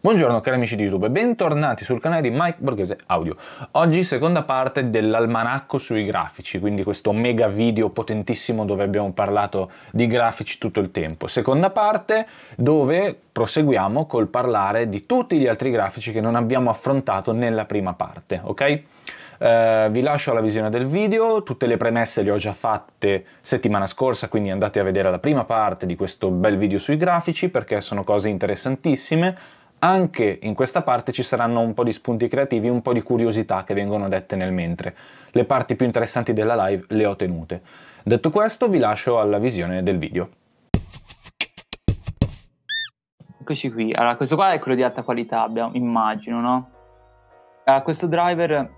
Buongiorno cari amici di YouTube e bentornati sul canale di Mike Borghese Audio. Oggi seconda parte dell'almanacco sui grafici, quindi questo mega video potentissimo dove abbiamo parlato di grafici tutto il tempo. Seconda parte dove proseguiamo col parlare di tutti gli altri grafici che non abbiamo affrontato nella prima parte, ok? Vi lascio alla visione del video, tutte le premesse le ho già fatte settimana scorsa, quindi andate a vedere la prima parte di questo bel video sui grafici perché sono cose interessantissime. Anche in questa parte ci saranno un po' di spunti creativi, un po' di curiosità che vengono dette nel mentre. Le parti più interessanti della live le ho tenute. Detto questo, vi lascio alla visione del video. Eccoci qui. Allora, questo qua è quello di alta qualità, immagino, no? Questo driver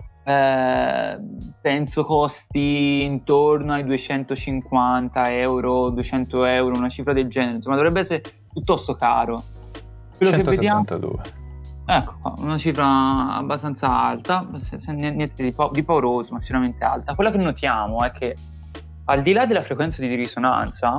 penso costi intorno ai 250 euro, 200 euro, una cifra del genere. Insomma, dovrebbe essere piuttosto caro. Quello 172. che vediamo, ecco qua, una cifra abbastanza alta, niente di pauroso, ma sicuramente alta. Quello che notiamo è che al di là della frequenza di risonanza,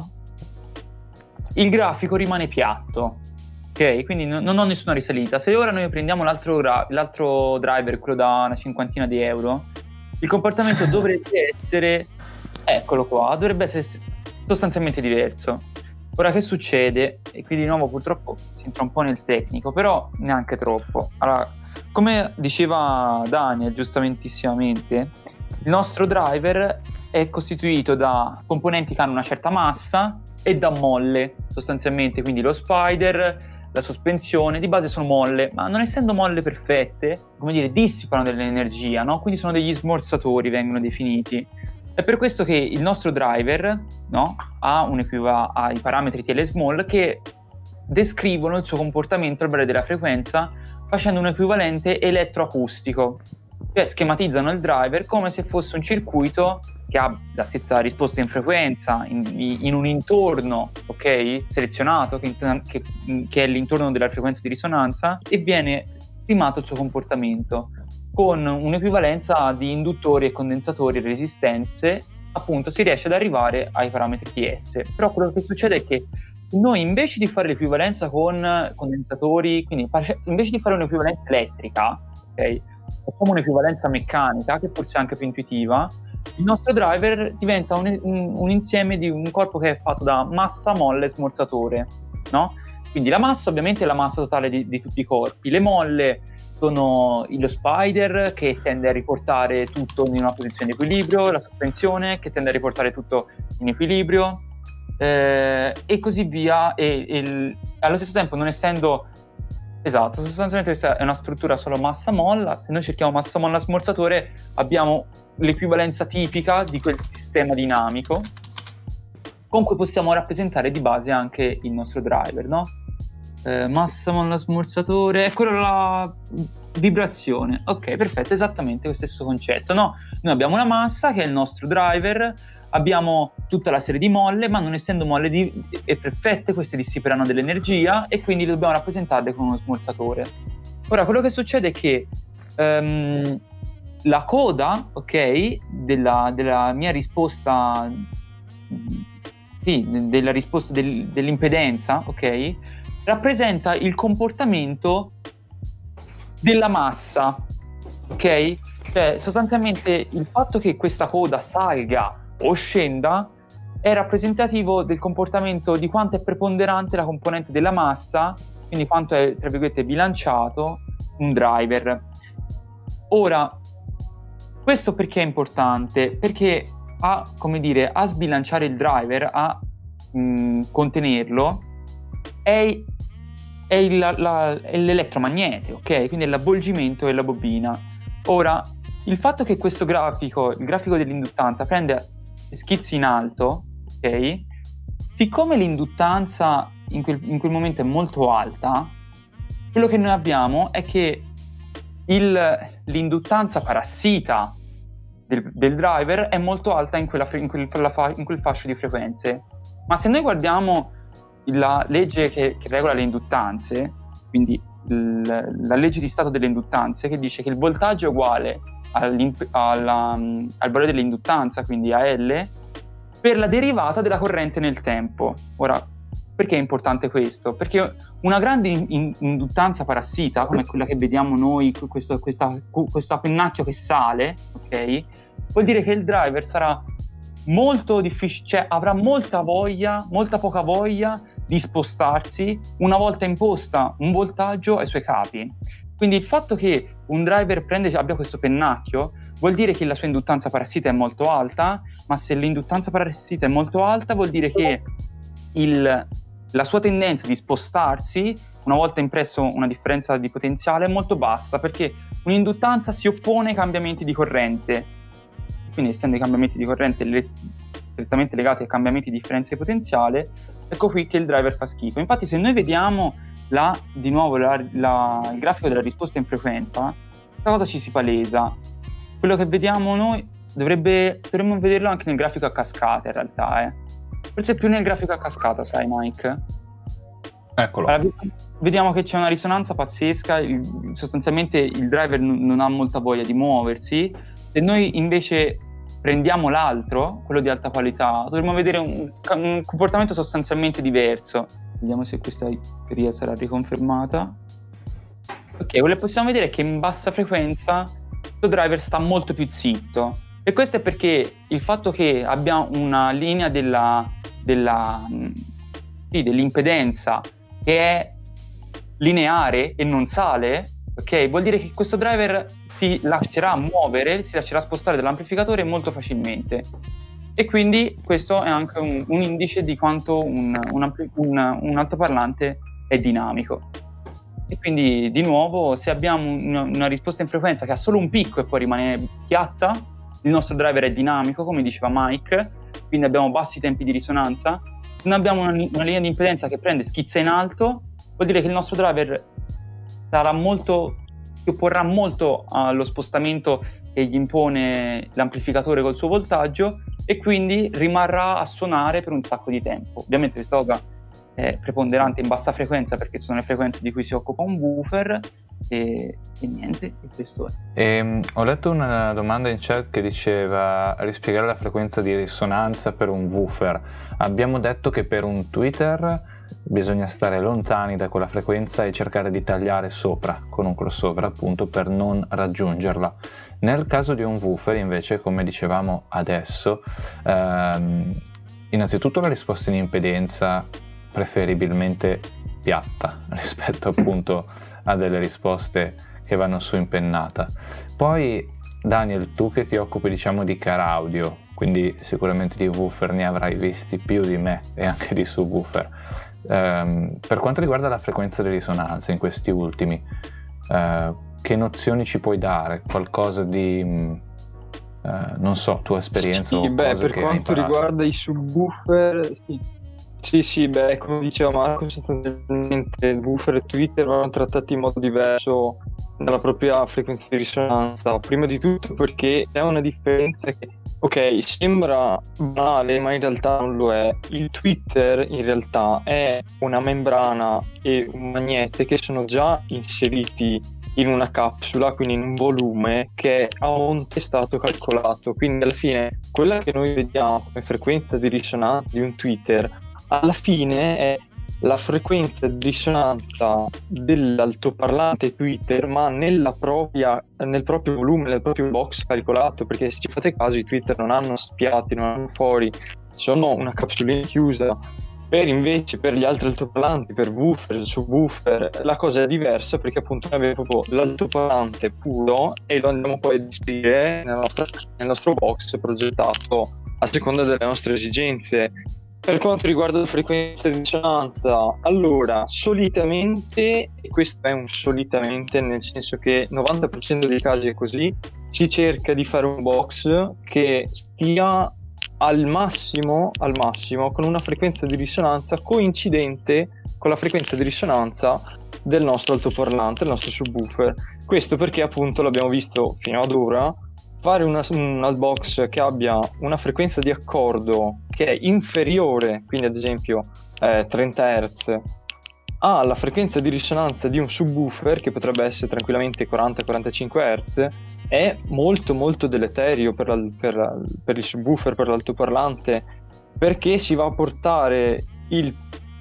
il grafico rimane piatto, ok? Quindi non ho nessuna risalita. Se ora noi prendiamo l'altro driver, quello da una cinquantina di euro, il comportamento dovrebbe essere, eccolo qua, dovrebbe essere sostanzialmente diverso. Ora che succede? E qui di nuovo purtroppo si entra un po' nel tecnico, però neanche troppo. Allora, come diceva Daniel giustamentissimamente, il nostro driver è costituito da componenti che hanno una certa massa e da molle, sostanzialmente, quindi lo spider, la sospensione, di base sono molle, ma non essendo molle perfette, come dire, dissipano dell'energia, no? Quindi sono degli smorzatori, vengono definiti. È per questo che il nostro driver, no, ha i parametri TL-small che descrivono il suo comportamento al variare della frequenza facendo un equivalente elettroacustico, cioè schematizzano il driver come se fosse un circuito che ha la stessa risposta in frequenza in un intorno, ok, selezionato che è l'intorno della frequenza di risonanza, e viene stimato il suo comportamento con un'equivalenza di induttori e condensatori e resistenze. Appunto si riesce ad arrivare ai parametri TS. Però quello che succede è che noi, invece di fare l'equivalenza con condensatori, quindi invece di fare un'equivalenza elettrica, ok, facciamo un'equivalenza meccanica che forse è anche più intuitiva. Il nostro driver diventa un insieme di un corpo che è fatto da massa, molle e smorzatore, no? Quindi la massa ovviamente è la massa totale di tutti i corpi, le molle sono lo spider che tende a riportare tutto in una posizione di equilibrio, la sospensione che tende a riportare tutto in equilibrio, e così via, e allo stesso tempo, non essendo esatto, sostanzialmente questa è una struttura solo massa-molla. Se noi cerchiamo massa-molla smorzatore abbiamo l'equivalenza tipica di quel sistema dinamico con cui possiamo rappresentare di base anche il nostro driver, no? Massa, molla, smorzatore, è quello la vibrazione. Ok, perfetto, esattamente lo stesso concetto, no? Noi abbiamo una massa che è il nostro driver, abbiamo tutta la serie di molle, ma non essendo molle perfette, queste dissiperanno dell'energia e quindi dobbiamo rappresentarle con uno smorzatore. Ora, quello che succede è che la coda, ok, della mia risposta, sì, della risposta dell'impedenza, ok, rappresenta il comportamento della massa, ok? Cioè, sostanzialmente il fatto che questa coda salga o scenda è rappresentativo del comportamento di quanto è preponderante la componente della massa, quindi quanto è, tra virgolette, bilanciato un driver. Ora, questo perché è importante? Perché a sbilanciare il driver, a contenerlo, è l'elettromagnete, ok? Quindi è l'avvolgimento della bobina. Ora, il fatto che questo grafico, il grafico dell'induttanza, prende schizzi in alto, ok? Siccome l'induttanza in quel momento è molto alta, quello che noi abbiamo è che l'induttanza parassita del driver è molto alta in quel fascio di frequenze. Ma se noi guardiamo la legge che regola le induttanze, quindi la legge di stato delle induttanze, che dice che il voltaggio è uguale al valore dell'induttanza, quindi a L, per la derivata della corrente nel tempo. Ora, Perché è importante questo? Perché una grande induttanza parassita, come quella che vediamo noi, questo pennacchio che sale, ok? Vuol dire che il driver sarà molto difficile, cioè avrà molta poca voglia di spostarsi una volta imposta un voltaggio ai suoi capi. Quindi il fatto che un driver abbia questo pennacchio vuol dire che la sua induttanza parassita è molto alta, ma se l'induttanza parassita è molto alta vuol dire che la sua tendenza di spostarsi una volta impresso una differenza di potenziale è molto bassa, perché un'induttanza si oppone ai cambiamenti di corrente, quindi essendo i cambiamenti di corrente strettamente legati ai cambiamenti di differenza di potenziale, ecco qui che il driver fa schifo. Infatti se noi vediamo di nuovo il grafico della risposta in frequenza, questa cosa ci si palesa. Quello che vediamo noi dovremmo vederlo anche nel grafico a cascata in realtà, forse più nel grafico a cascata, sai Mike? Eccolo. Allora, vediamo che c'è una risonanza pazzesca, sostanzialmente il driver non ha molta voglia di muoversi. Se noi invece prendiamo l'altro, quello di alta qualità, dovremmo vedere un comportamento sostanzialmente diverso. Vediamo se questa teoria sarà riconfermata. Ok, quello che possiamo vedere è che in bassa frequenza questo driver sta molto più zitto, e questo è perché il fatto che abbia una linea dell'impedenza che è lineare e non sale, ok, vuol dire che questo driver si lascerà spostare dall'amplificatore molto facilmente, e quindi questo è anche un indice di quanto un altoparlante è dinamico. E quindi di nuovo, se abbiamo una risposta in frequenza che ha solo un picco e poi rimane piatta, il nostro driver è dinamico, come diceva Mike, quindi abbiamo bassi tempi di risonanza. Se noi abbiamo una linea di impedenza che schizza in alto, vuol dire che il nostro driver si opporrà molto allo spostamento che gli impone l'amplificatore col suo voltaggio, e quindi rimarrà a suonare per un sacco di tempo. Ovviamente questa cosa è preponderante in bassa frequenza perché sono le frequenze di cui si occupa un woofer, e niente, e questo è. Ho letto una domanda in chat che diceva rispiegare la frequenza di risonanza per un woofer. Abbiamo detto che per un tweeter bisogna stare lontani da quella frequenza e cercare di tagliare sopra con un crossover, appunto, per non raggiungerla. Nel caso di un woofer invece, come dicevamo adesso, innanzitutto la risposta in impedenza preferibilmente piatta rispetto appunto a delle risposte che vanno su impennata. Poi Daniel, tu che ti occupi diciamo di car audio, quindi sicuramente di woofer ne avrai visti più di me e anche di subwoofer, per quanto riguarda la frequenza di risonanza in questi ultimi, che nozioni ci puoi dare? Qualcosa di non so, tua esperienza? Sì, per quanto riguarda i subwoofer, sì, come diceva Marco, sostanzialmente il woofer e Twitter vanno trattati in modo diverso dalla propria frequenza di risonanza. Prima di tutto perché è una differenza che, ok, sembra banale, ma in realtà non lo è. Il Twitter in realtà è una membrana e un magnete che sono già inseriti in una capsula, quindi in un volume che a monte è stato calcolato. Quindi alla fine quella che noi vediamo come frequenza di risonanza di un Twitter alla fine è la frequenza di risonanza dell'altoparlante Twitter, ma nel proprio volume, nel proprio box calcolato, perché se ci fate caso i Twitter non hanno spiati, non hanno fori, sono una capsulina chiusa. Invece per gli altri altoparlanti, per woofer, subwoofer, la cosa è diversa, perché appunto noi abbiamo proprio l'altoparlante puro e lo andiamo poi a gestire nel nostro box progettato a seconda delle nostre esigenze. Per quanto riguarda la frequenza di risonanza, allora solitamente, e questo è un solitamente nel senso che 90% dei casi è così, si cerca di fare un box che stia al massimo con una frequenza di risonanza coincidente con la frequenza di risonanza del nostro altoparlante, del nostro subwoofer. Questo perché appunto l'abbiamo visto fino ad ora, fare un altbox che abbia una frequenza di accordo che è inferiore, quindi ad esempio 30 Hz, alla frequenza di risonanza di un subwoofer che potrebbe essere tranquillamente 40-45 Hz, è molto molto deleterio per il subwoofer, per l'altoparlante, perché si va a portare il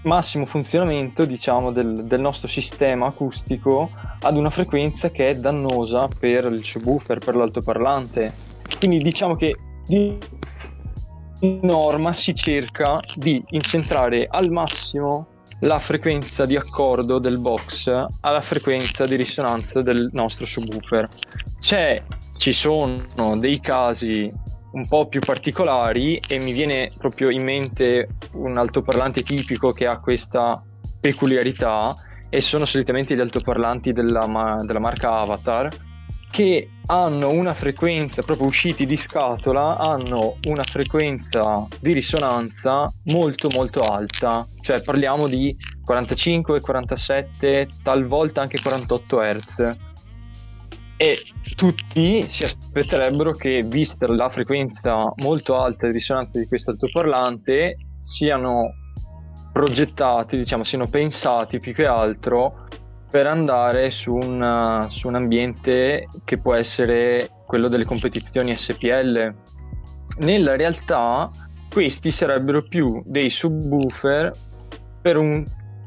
massimo funzionamento, diciamo, del nostro sistema acustico ad una frequenza che è dannosa per il subwoofer, per l'altoparlante. Quindi diciamo che di norma si cerca di incentrare al massimo la frequenza di accordo del box alla frequenza di risonanza del nostro subwoofer. Ci sono dei casi un po' più particolari e mi viene proprio in mente un altoparlante tipico che ha questa peculiarità, e sono solitamente gli altoparlanti della marca Avatar, che hanno una frequenza, proprio usciti di scatola, hanno una frequenza di risonanza molto molto alta, cioè parliamo di 45, 47, talvolta anche 48 Hz. E tutti si aspetterebbero che, vista la frequenza molto alta di risonanza di questo altoparlante, siano progettati, diciamo, siano pensati più che altro per andare su un ambiente che può essere quello delle competizioni SPL. Nella realtà questi sarebbero più dei subwoofer nel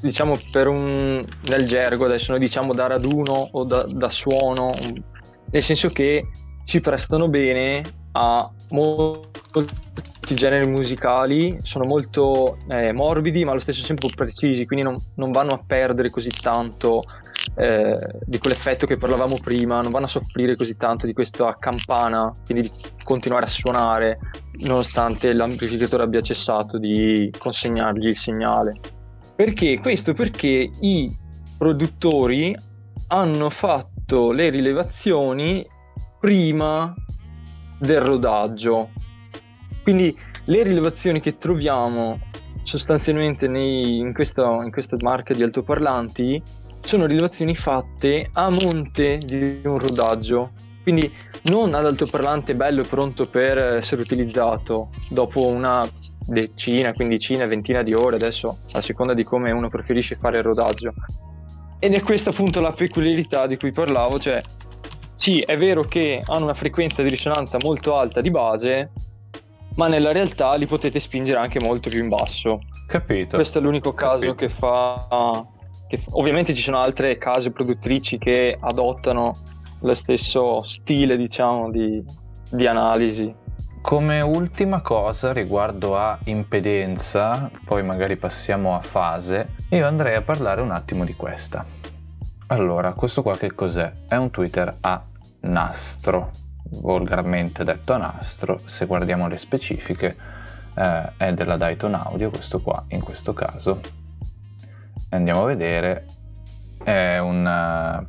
gergo adesso noi diciamo da raduno o da suono, nel senso che si prestano bene a molti generi musicali, sono molto morbidi ma allo stesso tempo precisi, quindi non vanno a perdere così tanto di quell'effetto che parlavamo prima, non vanno a soffrire così tanto di questa campana, quindi di continuare a suonare nonostante l'amplificatore abbia cessato di consegnargli il segnale. Perché? Questo perché i produttori hanno fatto le rilevazioni prima del rodaggio. Quindi le rilevazioni che troviamo sostanzialmente in questa marca di altoparlanti sono rilevazioni fatte a monte di un rodaggio, quindi non ad altoparlante bello e pronto per essere utilizzato dopo una decina, quindicina, ventina di ore, adesso a seconda di come uno preferisce fare il rodaggio. Ed è questa appunto la peculiarità di cui parlavo, cioè sì, è vero che hanno una frequenza di risonanza molto alta di base, ma nella realtà li potete spingere anche molto più in basso. Capito. Questo è l'unico caso che fa. Ovviamente ci sono altre case produttrici che adottano lo stesso stile, diciamo, di analisi. Come ultima cosa riguardo a impedenza, poi magari passiamo a fase, io andrei a parlare un attimo di questa. Allora, questo qua che cos'è? È un tweeter a nastro, volgarmente detto a nastro. Se guardiamo le specifiche è della Dayton Audio, questo qua in questo caso. Andiamo a vedere, è un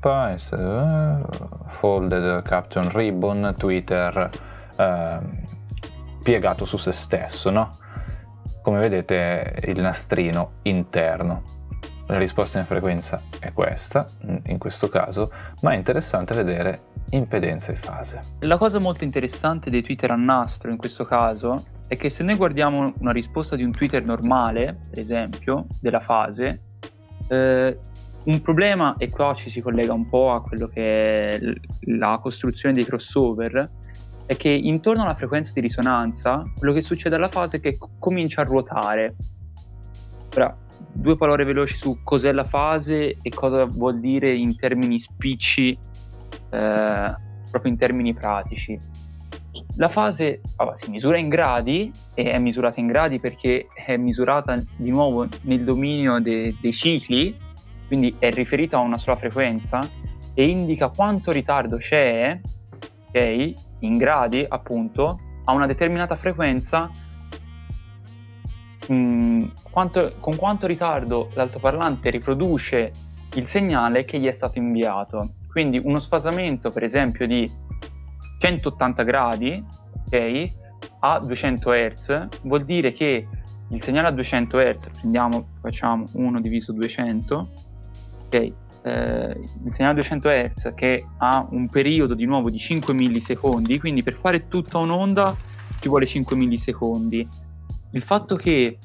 folded caption ribbon tweeter piegato su se stesso, no? Come vedete il nastrino interno. La risposta in frequenza è questa, in questo caso, ma è interessante vedere impedenza e fase. La cosa molto interessante dei tweeter a nastro in questo caso è che se noi guardiamo una risposta di un tweeter normale, per esempio, della fase, un problema, e qua ci si collega un po' a quello che è la costruzione dei crossover, è che intorno alla frequenza di risonanza quello che succede alla fase è che comincia a ruotare. Ora, due parole veloci su cos'è la fase e cosa vuol dire in termini spicci, proprio in termini pratici. La fase si misura in gradi, e è misurata in gradi perché è misurata di nuovo nel dominio dei cicli, quindi è riferita a una sola frequenza e indica quanto ritardo c'è, ok, in gradi appunto, a una determinata frequenza, con quanto ritardo l'altoparlante riproduce il segnale che gli è stato inviato. Quindi uno sfasamento per esempio di 180 gradi, ok, a 200 Hz vuol dire che il segnale a 200 Hz, facciamo 1 diviso 200, ok, il segnale a 200 Hz che ha un periodo di nuovo di 5 millisecondi, quindi per fare tutta un'onda ci vuole 5 millisecondi. Il fatto che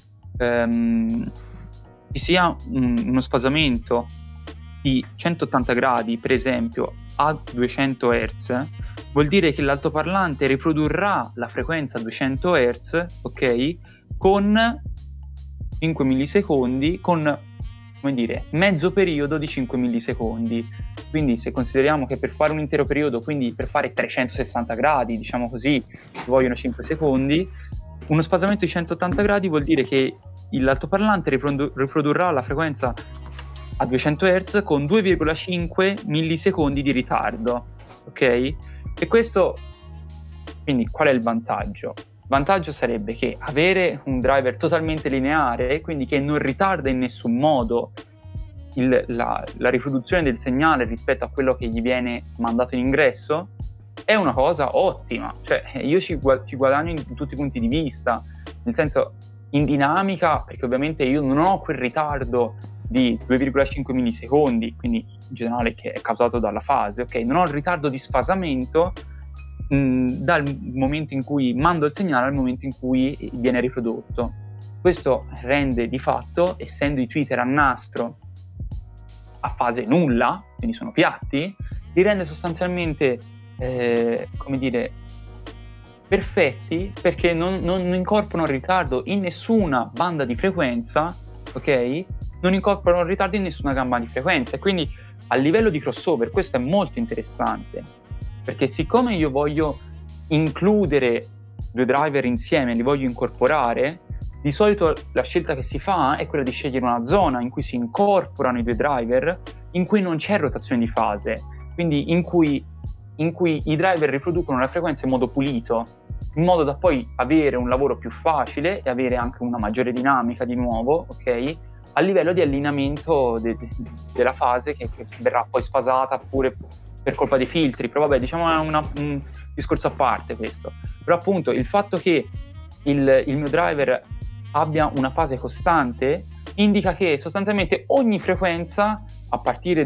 ci sia uno sfasamento di 180 gradi, per esempio, a 200 Hz, vuol dire che l'altoparlante riprodurrà la frequenza a 200 Hz, ok, con 5 millisecondi con, come dire, mezzo periodo di 5 millisecondi. Quindi se consideriamo che per fare un intero periodo, quindi per fare 360 gradi, diciamo così, ci vogliono 5 secondi, uno sfasamento di 180 gradi vuol dire che l'altoparlante riprodurrà la frequenza a 200 Hz con 2,5 millisecondi di ritardo, ok? E questo, quindi qual è il vantaggio? Il vantaggio sarebbe che avere un driver totalmente lineare, quindi che non ritarda in nessun modo la riproduzione del segnale rispetto a quello che gli viene mandato in ingresso, è una cosa ottima. Cioè io ci guadagno in tutti i punti di vista, nel senso, in dinamica, perché ovviamente io non ho quel ritardo di 2,5 millisecondi, quindi in generale che è causato dalla fase, ok? Non ho il ritardo di sfasamento dal momento in cui mando il segnale al momento in cui viene riprodotto. Questo rende di fatto, essendo i tweeter a nastro a fase nulla, quindi sono piatti, li rende sostanzialmente, come dire, perfetti, perché non incorporano ritardo in nessuna banda di frequenza, ok? Non incorporano ritardo in nessuna gamba di frequenza, e quindi a livello di crossover questo è molto interessante, perché siccome io voglio includere due driver insieme, li voglio incorporare, di solito la scelta che si fa è quella di scegliere una zona in cui si incorporano i due driver, in cui non c'è rotazione di fase, quindi in cui i driver riproducono la frequenza in modo pulito, in modo da poi avere un lavoro più facile e avere anche una maggiore dinamica di nuovo, ok? A livello di allineamento della fase che verrà poi sfasata pure per colpa dei filtri. Però vabbè, diciamo è un discorso a parte questo. Però appunto il fatto che il mio driver abbia una fase costante indica che sostanzialmente ogni frequenza, a partire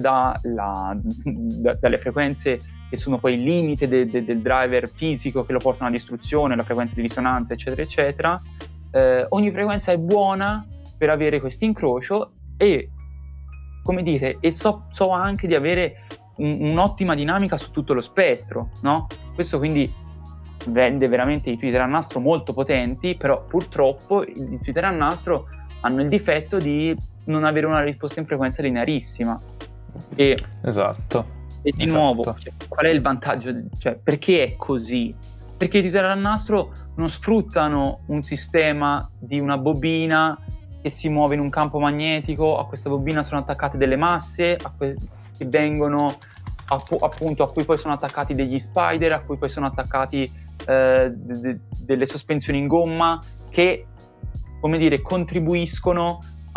dalle frequenze che sono poi il limite del driver fisico che lo portano alla distruzione, la frequenza di risonanza, eccetera, eccetera, ogni frequenza è buona per avere questo incrocio e, come dire, e so anche di avere un'ottima dinamica su tutto lo spettro, no? Questo quindi rende veramente i tweeter a nastro molto potenti, però purtroppo i tweeter a nastro hanno il difetto di non avere una risposta in frequenza linearissima. Esatto. E di nuovo, cioè, qual è il vantaggio? Cioè, perché è così? Perché i tweeter a nastro non sfruttano un sistema di una bobina che si muove in un campo magnetico. A questa bobina sono attaccate delle masse che vengono appunto, a cui poi sono attaccati degli spider, a cui poi sono attaccati delle sospensioni in gomma che, come dire, contribuiscono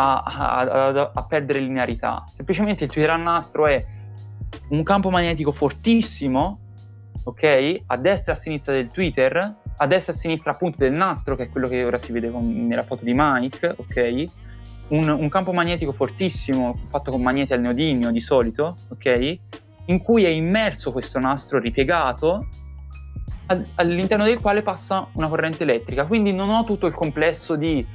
a perdere linearità. Semplicemente il tweeter a nastro è un campo magnetico fortissimo, ok? A destra e a sinistra del tweeter, a destra e a sinistra appunto del nastro, che è quello che ora si vede nella foto di Mike, ok? Un campo magnetico fortissimo fatto con magneti al neodimio di solito, ok? In cui è immerso questo nastro ripiegato, all'interno del quale passa una corrente elettrica. Quindi non ho tutto il complesso di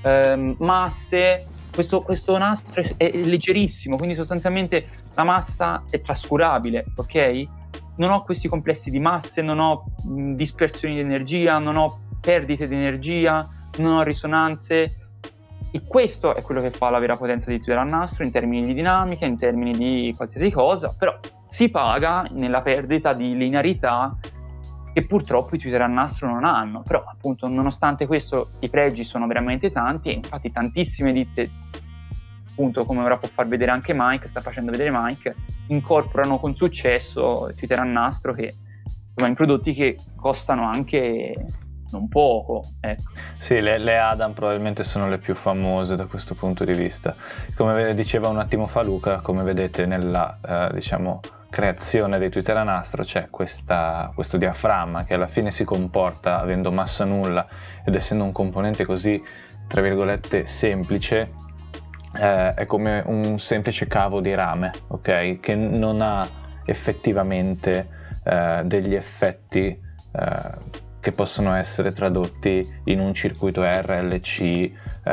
masse. Questo nastro è leggerissimo, quindi sostanzialmente la massa è trascurabile, ok? Non ho questi complessi di masse, non ho dispersioni di energia, non ho perdite di energia, non ho risonanze, e questo è quello che fa la vera potenza di tweeter a nastro in termini di dinamica, in termini di qualsiasi cosa, però si paga nella perdita di linearità che purtroppo i tweeter a nastro non hanno. Però appunto, nonostante questo, i pregi sono veramente tanti, e infatti tantissime ditte, appunto come ora può far vedere anche Mike, sta facendo vedere Mike, incorporano con successo il tweeter a nastro, che insomma in prodotti che costano anche non poco, ecco. Sì, le Adam probabilmente sono le più famose da questo punto di vista. Come diceva un attimo fa Luca, come vedete nella diciamo creazione dei tweeter a nastro c'è questo diaframma che alla fine si comporta avendo massa nulla ed essendo un componente così, tra virgolette, semplice, è come un semplice cavo di rame, ok? Che non ha effettivamente degli effetti che possono essere tradotti in un circuito RLC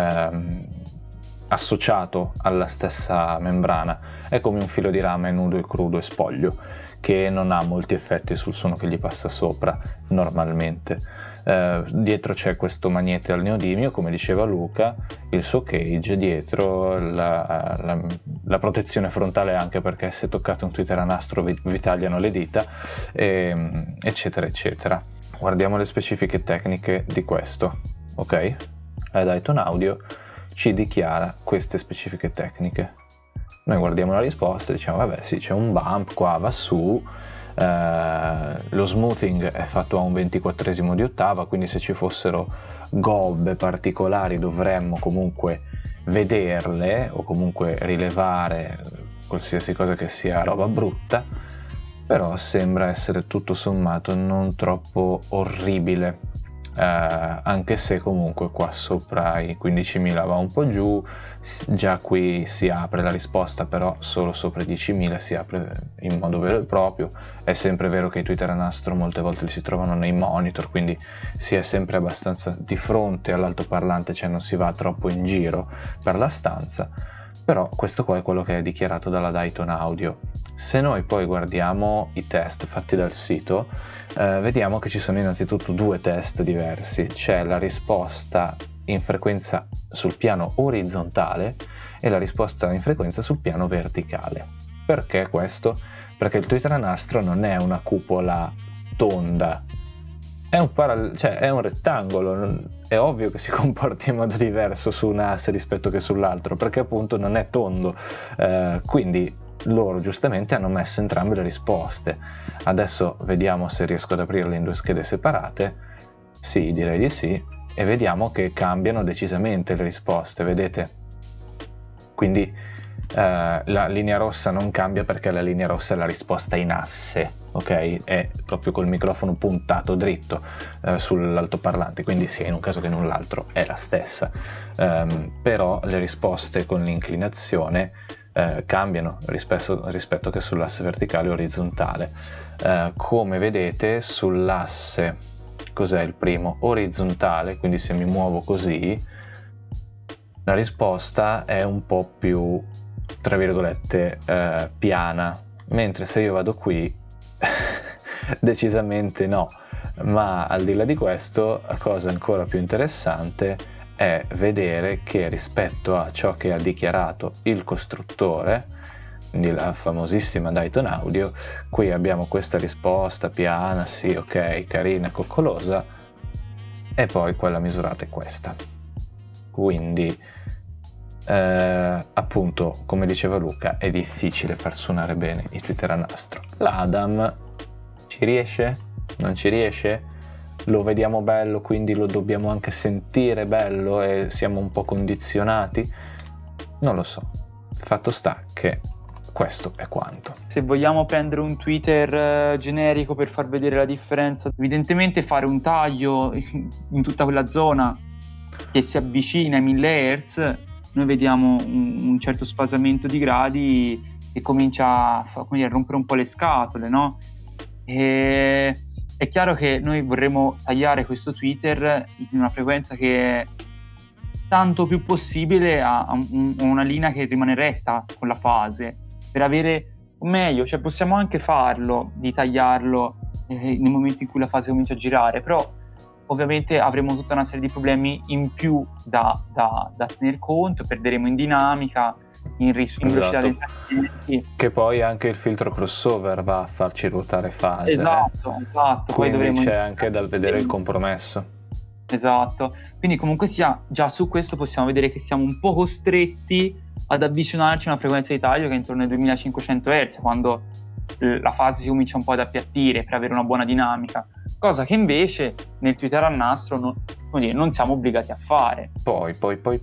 associato alla stessa membrana. È come un filo di rame nudo e crudo e spoglio, che non ha molti effetti sul suono che gli passa sopra normalmente. Dietro c'è questo magnete al neodimio, come diceva Luca, il suo cage dietro, la protezione frontale, anche perché se toccate un Twitter a nastro vi tagliano le dita, eccetera eccetera. Guardiamo le specifiche tecniche di questo, ok? Dayton Audio ci dichiara queste specifiche tecniche. Noi guardiamo la risposta e diciamo vabbè sì, c'è un bump qua, va su, lo smoothing è fatto a un 24esimo di ottava, quindi se ci fossero gobbe particolari dovremmo comunque vederle o comunque rilevare qualsiasi cosa che sia roba brutta, però sembra essere tutto sommato non troppo orribile, anche se comunque qua sopra i 15.000 va un po' giù, già qui si apre la risposta, però solo sopra i 10.000 si apre in modo vero e proprio. È sempre vero che i Twitter a nastro molte volte li si trovano nei monitor, quindi si è sempre abbastanza di fronte all'altoparlante, cioè non si va troppo in giro per la stanza. Però questo qua è quello che è dichiarato dalla Dayton Audio. Se noi poi guardiamo i test fatti dal sito, vediamo che ci sono innanzitutto due test diversi. C'è la risposta in frequenza sul piano orizzontale e la risposta in frequenza sul piano verticale. Perché questo? Perché il Twitter a nastro non è una cupola tonda, è un rettangolo. È ovvio che si comporti in modo diverso su un asse rispetto che sull'altro, perché appunto non è tondo, quindi loro giustamente hanno messo entrambe le risposte. Adesso vediamo se riesco ad aprirle in due schede separate. Sì, direi di sì, e vediamo che cambiano decisamente le risposte, vedete? Quindi la linea rossa non cambia perché la linea rossa è la risposta in asse, ok? È proprio col microfono puntato dritto sull'altoparlante, quindi sia in un caso che in un altro è la stessa, però le risposte con l'inclinazione cambiano rispetto che sull'asse verticale o orizzontale. Come vedete sull'asse, cos'è il primo? Orizzontale, quindi se mi muovo così la risposta è un po' più, tra virgolette, piana, mentre se io vado qui decisamente no. Ma al di là di questo, la cosa ancora più interessante è vedere che rispetto a ciò che ha dichiarato il costruttore, quindi la famosissima Dayton Audio, qui abbiamo questa risposta piana, sì, ok, carina, coccolosa, e poi quella misurata è questa. Quindi appunto, come diceva Luca, è difficile far suonare bene i Twitter a nastro. L'Adam ci riesce? Non ci riesce? Lo vediamo bello, quindi lo dobbiamo anche sentire bello e siamo un po' condizionati? Non lo so. Fatto sta che questo è quanto. Se vogliamo prendere un Twitter generico per far vedere la differenza, evidentemente fare un taglio in tutta quella zona che si avvicina ai 1000 Hz, noi vediamo un certo sfasamento di gradi che comincia a rompere un po' le scatole, no? E è chiaro che noi vorremmo tagliare questo Twitter in una frequenza che è tanto più possibile a una linea che rimane retta con la fase, per avere, o meglio, cioè possiamo anche farlo, di tagliarlo nel momento in cui la fase comincia a girare, però ovviamente avremo tutta una serie di problemi in più da tener conto, perderemo in dinamica, in velocità dei trattamenti. Che poi anche il filtro crossover va a farci ruotare fase. Esatto. Poi Poi dovremo c'è anche da vedere il compromesso. Esatto, quindi comunque sia, già su questo possiamo vedere che siamo un po' costretti ad avvicinarci a una frequenza di taglio che è intorno ai 2500 Hz, quando la fase si comincia un po' ad appiattire per avere una buona dinamica, cosa che invece nel Twitter a nastro non siamo obbligati a fare. Poi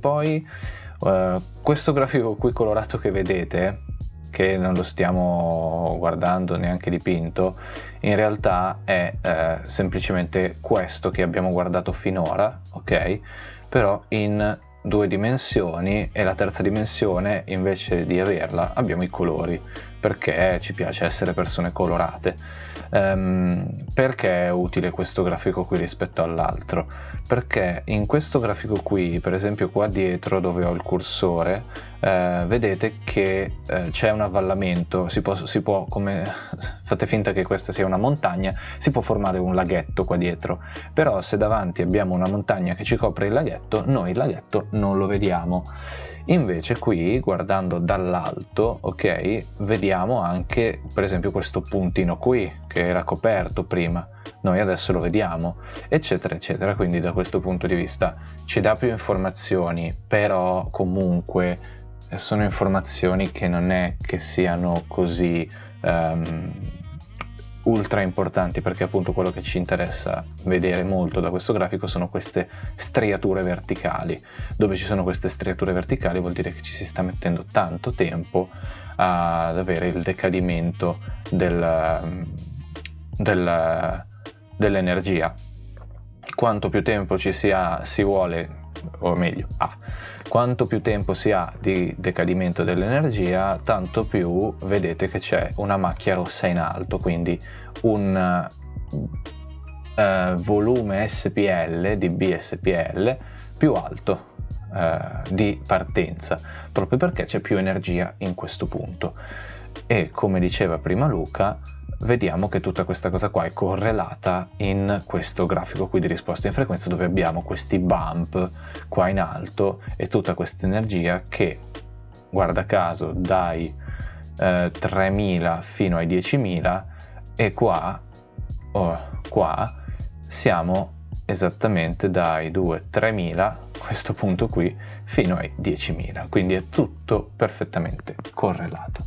questo grafico qui colorato che vedete, che non lo stiamo guardando neanche dipinto, in realtà è semplicemente questo che abbiamo guardato finora, ok? Però in due dimensioni, e la terza dimensione invece di averla abbiamo i colori. perché ci piace essere persone colorate. Perché è utile questo grafico qui rispetto all'altro? Perché in questo grafico qui, per esempio qua dietro dove ho il cursore, vedete che c'è un avvallamento, si può, come fate finta che questa sia una montagna, si può formare un laghetto qua dietro, però se davanti abbiamo una montagna che ci copre il laghetto, noi il laghetto non lo vediamo. Invece qui, guardando dall'alto, ok, vediamo anche per esempio questo puntino qui che era coperto prima, noi adesso lo vediamo, eccetera eccetera. Quindi da questo punto di vista ci dà più informazioni, però comunque sono informazioni che non è che siano così ultra importanti, perché appunto quello che ci interessa vedere molto da questo grafico sono queste striature verticali. Dove ci sono queste striature verticali vuol dire che ci si sta mettendo tanto tempo ad avere il decadimento dell'energia. Quanto più tempo si vuole, o meglio, quanto più tempo si ha di decadimento dell'energia, tanto più vedete che c'è una macchia rossa in alto, quindi un volume SPL di BSPL più alto di partenza, proprio perché c'è più energia in questo punto. E come diceva prima Luca, vediamo che tutta questa cosa qua è correlata in questo grafico qui di risposta in frequenza, dove abbiamo questi bump qua in alto e tutta questa energia che, guarda caso, dai 3000 fino ai 10.000, e qua siamo esattamente dai 2-3.000, questo punto qui, fino ai 10.000, quindi è tutto perfettamente correlato.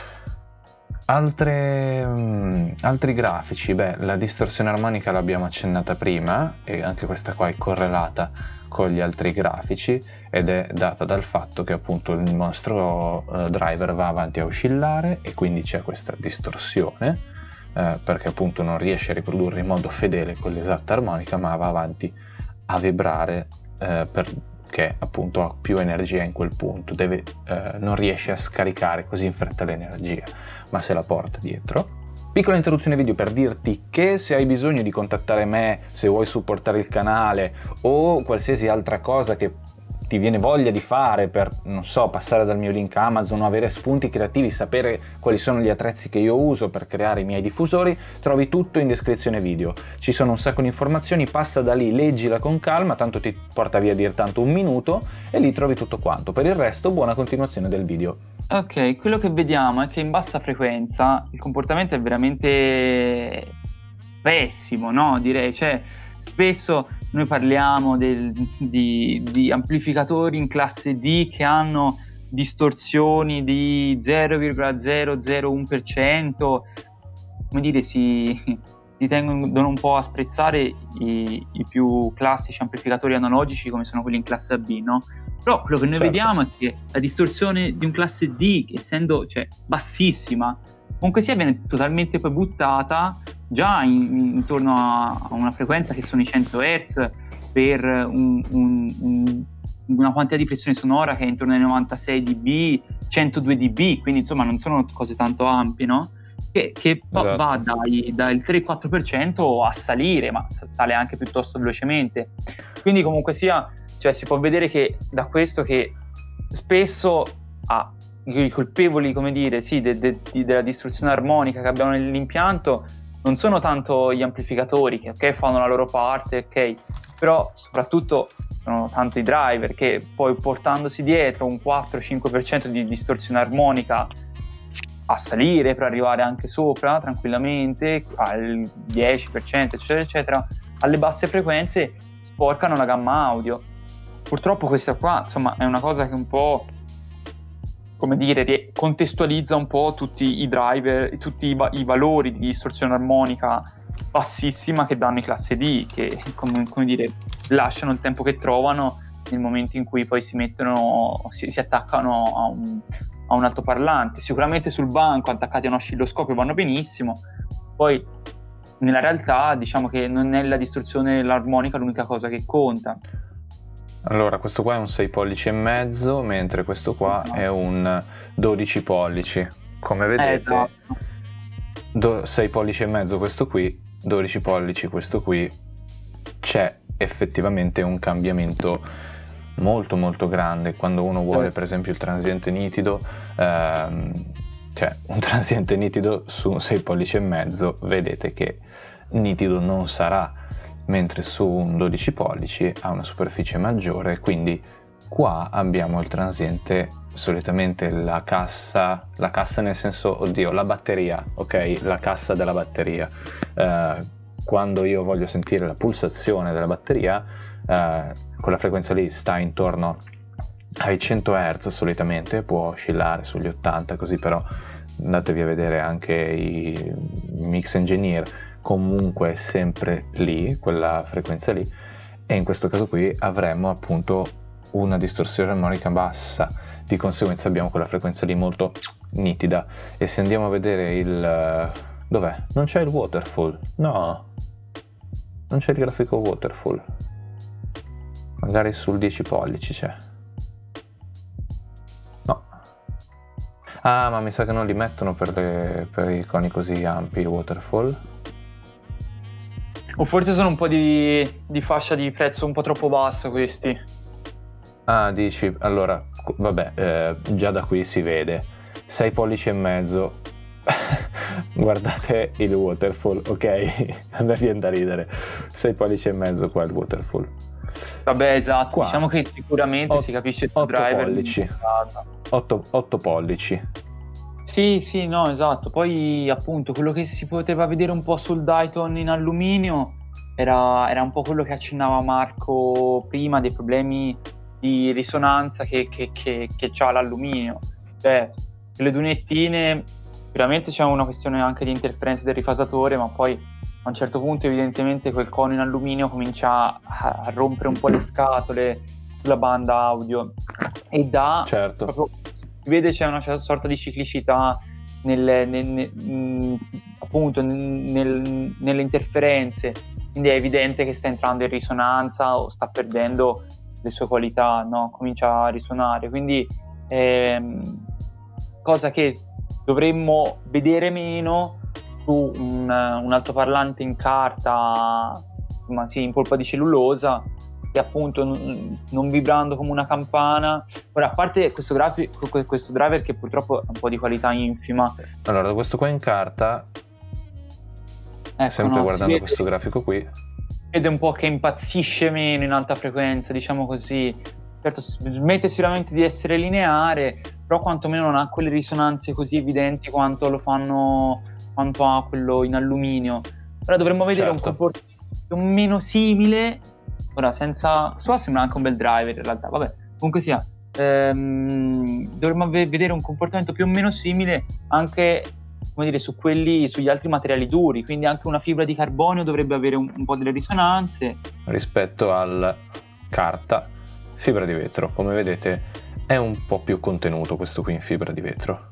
Altri grafici, la distorsione armonica l'abbiamo accennata prima, e anche questa qua è correlata con gli altri grafici, ed è data dal fatto che appunto il nostro driver va avanti a oscillare e quindi c'è questa distorsione, perché appunto non riesce a riprodurre in modo fedele quell'esatta armonica, ma va avanti a vibrare perché appunto ha più energia in quel punto, non riesce a scaricare così in fretta l'energia, ma se la porta dietro. Piccola interruzione video per dirti che se hai bisogno di contattare me, se vuoi supportare il canale o qualsiasi altra cosa che ti viene voglia di fare per, non so, passare dal mio link Amazon o avere spunti creativi, sapere quali sono gli attrezzi che io uso per creare i miei diffusori, trovi tutto in descrizione video. Ci sono un sacco di informazioni, passa da lì, leggila con calma, tanto ti porta via dir tanto un minuto e lì trovi tutto quanto. Per il resto, buona continuazione del video. Ok, quello che vediamo è che in bassa frequenza il comportamento è veramente pessimo, no? Direi, cioè spesso noi parliamo di amplificatori in classe D che hanno distorsioni di 0,001%, come dire, si tendono un po' a sprezzare i più classici amplificatori analogici come sono quelli in classe AB, no? Però quello che noi vediamo è che la distorsione di un classe D, essendo bassissima, comunque sia viene totalmente poi buttata già intorno a una frequenza che sono i 100 Hz per una quantità di pressione sonora che è intorno ai 96 dB, 102 dB, quindi insomma non sono cose tanto ampie, no? Che esatto, va dal 3-4% a salire, ma sale anche piuttosto velocemente. Quindi comunque sia, cioè si può vedere che da questo che spesso i colpevoli, come dire, sì, della distruzione armonica che abbiamo nell'impianto non sono tanto gli amplificatori che ok fanno la loro parte, ok, però soprattutto sono tanto i driver che poi portandosi dietro un 4-5% di distorsione armonica a salire per arrivare anche sopra tranquillamente al 10% eccetera eccetera, alle basse frequenze sporcano la gamma audio. Purtroppo questa qua insomma è una cosa che un po', come dire, contestualizza un po' tutti i driver, tutti i valori di distorsione armonica bassissima che danno i classe D, che come dire lasciano il tempo che trovano nel momento in cui poi si attaccano a un altoparlante. Sicuramente sul banco attaccati a un oscilloscopio vanno benissimo, poi nella realtà diciamo che non è la distorsione dell'armonica l'unica cosa che conta. Allora, questo qua è un 6 pollici e mezzo, mentre questo qua è un 12 pollici. come vedete, esatto. 6 pollici e mezzo questo qui, 12 pollici questo qui, c'è effettivamente un cambiamento molto molto grande quando uno vuole per esempio il transiente nitido, cioè un transiente nitido su 6 pollici e mezzo vedete che nitido non sarà, mentre su un 12 pollici ha una superficie maggiore, quindi qua abbiamo il transiente, solitamente la cassa nel senso, la batteria, ok? La cassa della batteria. Quando io voglio sentire la pulsazione della batteria, quella frequenza lì sta intorno ai 100 Hz solitamente, può oscillare sugli 80 così, però andatevi a vedere anche i mix engineer, comunque è sempre lì, quella frequenza lì, e in questo caso qui avremo appunto una distorsione armonica bassa, di conseguenza abbiamo quella frequenza lì molto nitida. E se andiamo a vedere dov'è? Non c'è il waterfall, no, non c'è il grafico waterfall, magari sul 10 pollici c'è, no, ma mi sa che non li mettono per i coni così ampi i waterfall, o forse sono un po' di fascia di prezzo un po' troppo bassa questi. Dici, allora vabbè, già da qui si vede 6 pollici e mezzo. Guardate il waterfall, ok? A me viene da ridere, 6 pollici e mezzo qua il waterfall. Vabbè, esatto, qua, diciamo che sicuramente si capisce il 8 driver pollici 8 pollici. Sì, no, esatto. Poi appunto quello che si poteva vedere un po' sul Dayton in alluminio era un po' quello che accennava Marco prima, dei problemi di risonanza che c'ha l'alluminio. Cioè, le dunettine, sicuramente c'è una questione anche di interferenze del rifasatore, ma poi a un certo punto evidentemente quel cono in alluminio comincia a rompere un po' le scatole sulla banda audio, e certo, proprio si vede c'è una sorta di ciclicità appunto nelle interferenze, quindi è evidente che sta entrando in risonanza o sta perdendo le sue qualità, no? Comincia a risuonare, quindi cosa che dovremmo vedere meno su un altoparlante in carta, ma sì, in polpa di cellulosa, che appunto non vibrando come una campana. Ora, a parte questo driver che purtroppo ha un po' di qualità infima. Allora, questo qua in carta, sempre guardando questo grafico qui, vede un po' che impazzisce meno in alta frequenza, diciamo così. Certo, smette sicuramente di essere lineare, però quantomeno non ha quelle risonanze così evidenti quanto ha quello in alluminio. Ora dovremmo vedere un comportamento più o meno simile. Ora, senza... Questo sembra anche un bel driver in realtà, vabbè, comunque sia. Dovremmo vedere un comportamento più o meno simile anche, come dire, sugli altri materiali duri, quindi anche una fibra di carbonio dovrebbe avere un po' delle risonanze. Rispetto al carta, fibra di vetro, come vedete è un po' più contenuto questo qui in fibra di vetro.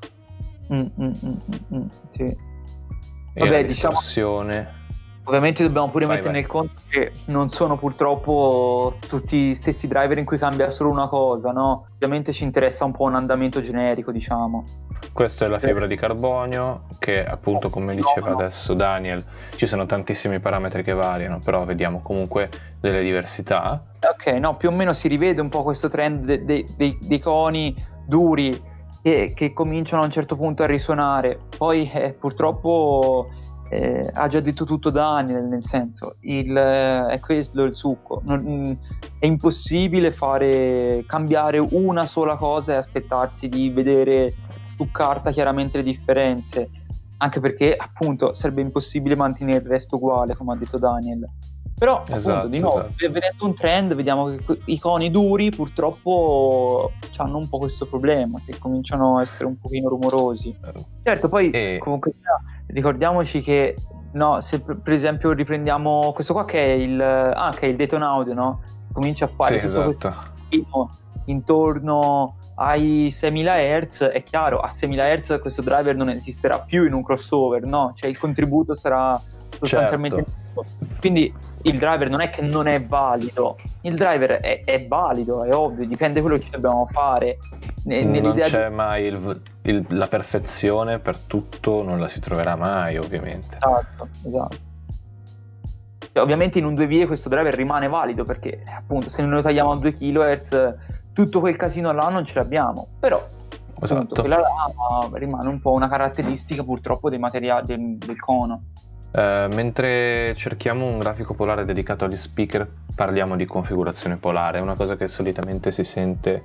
Sì. E vabbè, la distorsione... Ovviamente dobbiamo pure mettere nel conto che non sono purtroppo tutti stessi driver in cui cambia solo una cosa, no? Ovviamente ci interessa un po' un andamento generico, diciamo. Questa è la fibra di carbonio, che appunto, come diceva adesso Daniel, ci sono tantissimi parametri che variano, però vediamo comunque delle diversità. Ok, no, più o meno si rivede un po' questo trend dei coni duri che cominciano a un certo punto a risuonare. Poi purtroppo... ha già detto tutto Daniel, nel senso, è questo il succo. È impossibile cambiare una sola cosa e aspettarsi di vedere su carta chiaramente le differenze, anche perché appunto sarebbe impossibile mantenere il resto uguale, come ha detto Daniel. Però appunto, di nuovo, vedendo un trend, vediamo che i coni duri purtroppo hanno un po' questo problema, che cominciano a essere un pochino rumorosi. Certo, poi comunque ricordiamoci che se per esempio riprendiamo questo qua che è il Dayton Audio, no? Comincia a fare questo intorno ai 6000 Hz, è chiaro, a 6000 Hz questo driver non esisterà più in un crossover, no? Cioè il contributo sarà sostanzialmente Quindi il driver non è che non è valido, il driver è valido, è ovvio, dipende da quello che ci dobbiamo fare. Non c'è mai la perfezione per tutto, non la si troverà mai, ovviamente. Esatto. Ovviamente in un 2 vie questo driver rimane valido, perché appunto se noi lo tagliamo a 2 kHz tutto quel casino là non ce l'abbiamo, però appunto, quella là rimane un po' una caratteristica purtroppo dei materiali del cono. Mentre cerchiamo un grafico polare dedicato agli speaker, parliamo di configurazione polare. È una cosa che solitamente si sente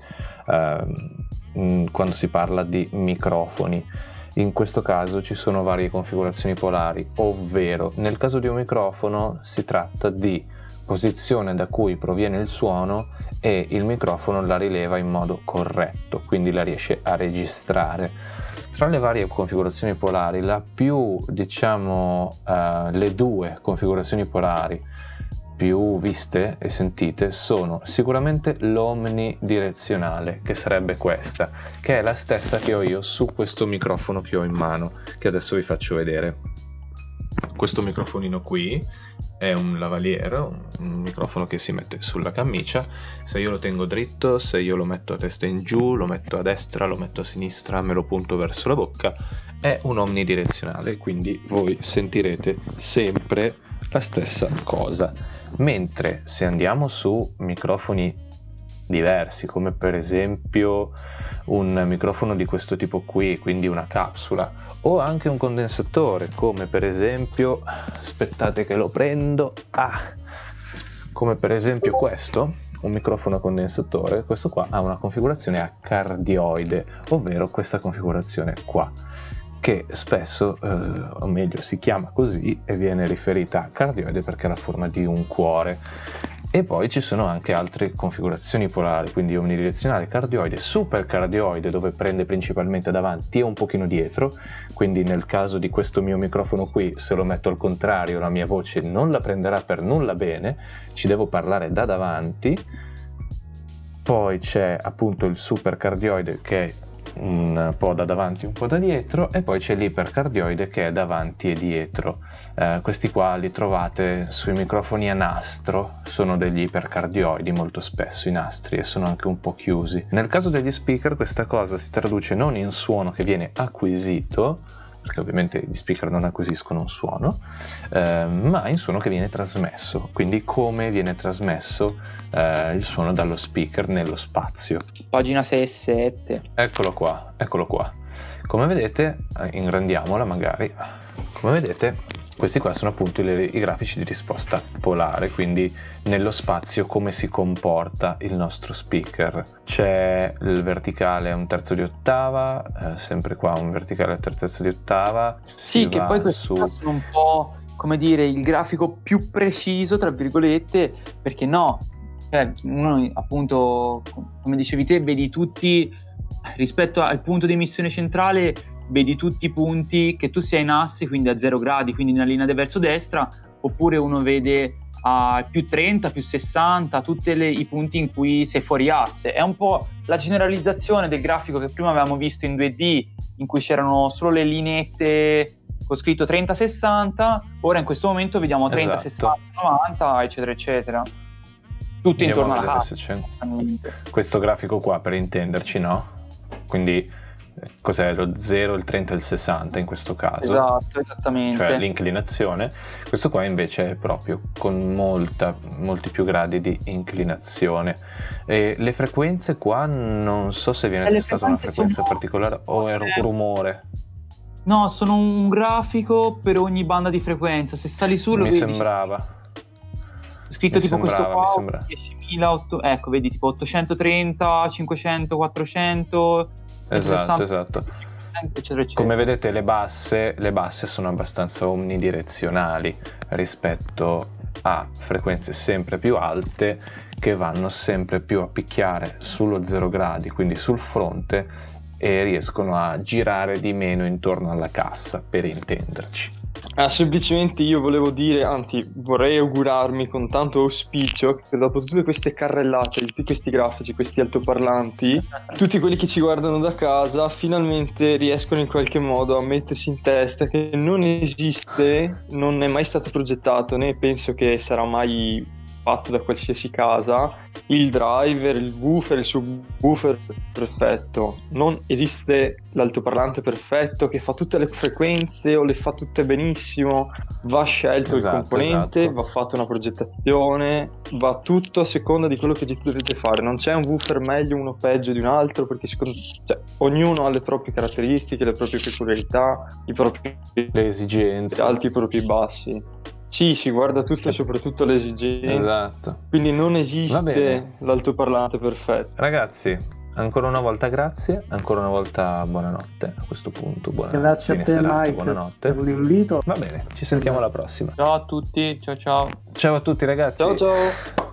quando si parla di microfoni. In questo caso ci sono varie configurazioni polari, ovvero nel caso di un microfono si tratta di posizione da cui proviene il suono e il microfono la rileva in modo corretto, quindi la riesce a registrare. Tra le varie configurazioni polari, la più, diciamo, le due configurazioni polari più viste e sentite sono sicuramente l'omnidirezionale, che sarebbe questa, che è la stessa che ho io su questo microfono che ho in mano, che adesso vi faccio vedere. Questo microfonino qui è un lavalier, un microfono che si mette sulla camicia. Se io lo tengo dritto, se io lo metto a testa in giù, lo metto a destra, lo metto a sinistra, me lo punto verso la bocca, è un omnidirezionale, quindi voi sentirete sempre la stessa cosa. Mentre se andiamo su microfoni diversi, come per esempio un microfono di questo tipo qui, quindi una capsula, o anche un condensatore, come per esempio, aspettate che lo prendo, come per esempio questo, un microfono condensatore, questo qua ha una configurazione a cardioide, ovvero questa configurazione qua, che spesso, o meglio si chiama così e viene riferita a cardioide perché ha la forma di un cuore. E poi ci sono anche altre configurazioni polari, quindi omnidirezionale, cardioide, super cardioide, dove prende principalmente davanti e un pochino dietro, quindi nel caso di questo mio microfono qui, se lo metto al contrario la mia voce non la prenderà per nulla bene, ci devo parlare da davanti. Poi c'è appunto il super cardioide, che è un po' da davanti un po' da dietro, e poi c'è l'ipercardioide, che è davanti e dietro. Questi qua li trovate sui microfoni a nastro, sono degli ipercardioidi molto spesso i nastri, e sono anche un po' chiusi. Nel caso degli speaker questa cosa si traduce non in suono che viene acquisito, perché ovviamente gli speaker non acquisiscono un suono, ma in suono che viene trasmesso, quindi come viene trasmesso il suono dallo speaker nello spazio. Pagina 6 e 7. Eccolo qua. Come vedete, ingrandiamola magari, come vedete questi qua sono appunto i grafici di risposta polare, quindi nello spazio come si comporta il nostro speaker. C'è il verticale a un terzo di ottava, sempre qua un verticale a terzo di ottava. Sì, che poi questi sono un po', come dire, il grafico più preciso, tra virgolette, perché no, uno appunto, come dicevi te, vedi tutti, rispetto al punto di emissione centrale, vedi tutti i punti che tu sia in asse, quindi a 0 gradi, quindi nella linea verso destra, oppure uno vede a più 30, più 60, tutti i punti in cui sei fuori asse. È un po' la generalizzazione del grafico che prima avevamo visto in 2D, in cui c'erano solo le lineette con scritto 30-60, ora in questo momento vediamo 30-60, 90, eccetera, eccetera. Tutto intorno alla cassa. Questo grafico qua, per intenderci, no? Quindi cos'è lo 0, il 30 e il 60 in questo caso? Esatto, esattamente. Cioè l'inclinazione. Questo qua invece è proprio con molti più gradi di inclinazione. E le frequenze qua non so se viene testata una frequenza particolare o è rumore. No, sono un grafico per ogni banda di frequenza. Se sali su lo vedi. Mi sembrava. Scritto tipo questo qua, 10.000, ecco, vedi tipo 830, 500, 400. Esatto. 500, eccetera, eccetera. Come vedete le basse sono abbastanza omnidirezionali rispetto a frequenze sempre più alte che vanno sempre più a picchiare sullo 0 gradi, quindi sul fronte, e riescono a girare di meno intorno alla cassa, per intenderci. Semplicemente io volevo dire, anzi vorrei augurarmi con tanto auspicio che dopo tutte queste carrellate, tutti questi grafici, questi altoparlanti, tutti quelli che ci guardano da casa finalmente riescono in qualche modo a mettersi in testa che non esiste, non è mai stato progettato, né penso che sarà mai fatto da qualsiasi casa, il driver, il woofer, il subwoofer perfetto. Non esiste l'altoparlante perfetto che fa tutte le frequenze o le fa tutte benissimo. Va scelto il componente, va fatta una progettazione, va tutto a seconda di quello che dovete fare. Non c'è un woofer meglio, uno peggio di un altro, perché ognuno ha le proprie caratteristiche, le proprie peculiarità, le esigenze, alti, i propri bassi. Sì, si guarda tutto e soprattutto le esigenze. Esatto. Quindi non esiste l'altoparlante perfetto. Ragazzi, ancora una volta grazie, ancora una volta buonanotte a questo punto. Grazie a te Mike buonanotte per l'invito. Va bene, ci sentiamo alla prossima. Ciao a tutti, ciao. Ciao a tutti ragazzi. Ciao.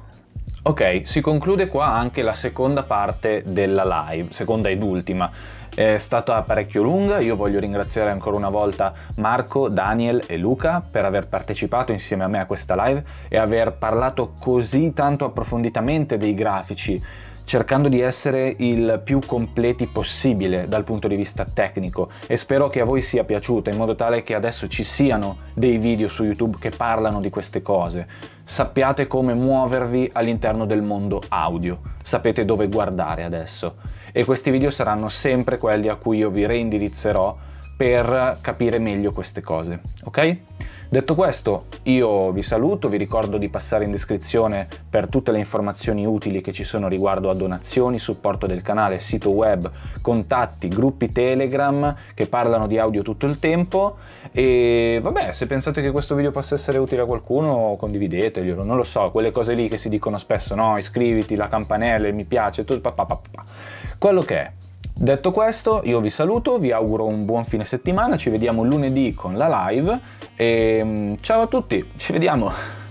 Ok, si conclude qua anche la seconda parte della live, seconda ed ultima. È stata parecchio lunga, io voglio ringraziare ancora una volta Marco, Daniel e Luca per aver partecipato insieme a me a questa live e aver parlato così tanto approfonditamente dei grafici, cercando di essere il più completi possibile dal punto di vista tecnico, e spero che a voi sia piaciuta, in modo tale che adesso ci siano dei video su YouTube che parlano di queste cose. Sappiate come muovervi all'interno del mondo audio, sapete dove guardare adesso, e questi video saranno sempre quelli a cui io vi reindirizzerò per capire meglio queste cose, ok? Detto questo, io vi saluto, vi ricordo di passare in descrizione per tutte le informazioni utili che ci sono riguardo a donazioni, supporto del canale, sito web, contatti, gruppi Telegram che parlano di audio tutto il tempo, e vabbè, se pensate che questo video possa essere utile a qualcuno, condivideteglielo, non lo so, quelle cose lì che si dicono spesso, no? Iscriviti, la campanella, il mi piace, tutto, quello che è. Detto questo, io vi saluto, vi auguro un buon fine settimana, ci vediamo lunedì con la live e ciao a tutti, ci vediamo!